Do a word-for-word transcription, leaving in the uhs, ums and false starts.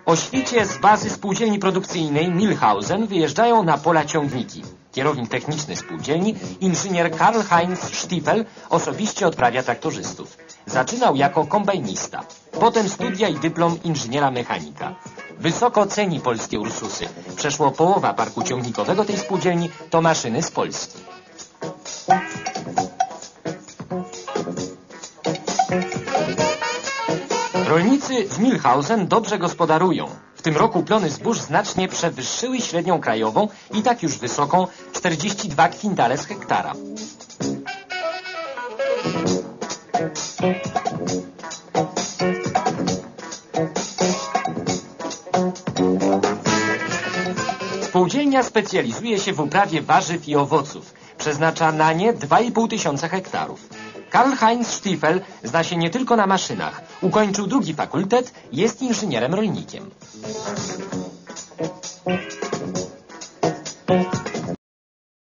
O świcie z bazy spółdzielni produkcyjnej Milhausen wyjeżdżają na pola ciągniki. Kierownik techniczny spółdzielni, inżynier Karl-Heinz Stiefel, osobiście odprawia traktorzystów. Zaczynał jako kombajnista. Potem studia i dyplom inżyniera mechanika. Wysoko ceni polskie Ursusy. Przeszło połowa parku ciągnikowego tej spółdzielni to maszyny z Polski. Rolnicy w Milhausen dobrze gospodarują. W tym roku plony zbóż znacznie przewyższyły średnią krajową i tak już wysoką czterdzieści dwa kwintale z hektara. Spółdzielnia specjalizuje się w uprawie warzyw i owoców. Przeznacza na nie dwa i pół tysiąca hektarów. Karl-Heinz Stiefel zna się nie tylko na maszynach. Ukończył drugi fakultet, jest inżynierem rolnikiem.